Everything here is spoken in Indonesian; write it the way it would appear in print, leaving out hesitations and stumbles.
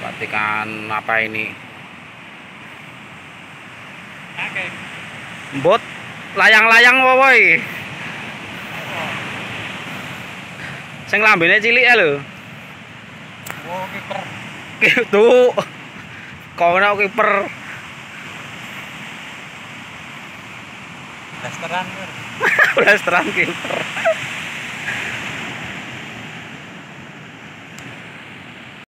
Ikan apa ini? Oke. Bot layang-layang woi. Sing lambene cilik lho. Oh, kiper. Gitu. Kono kiper. Blasteran. Blasteran kiper.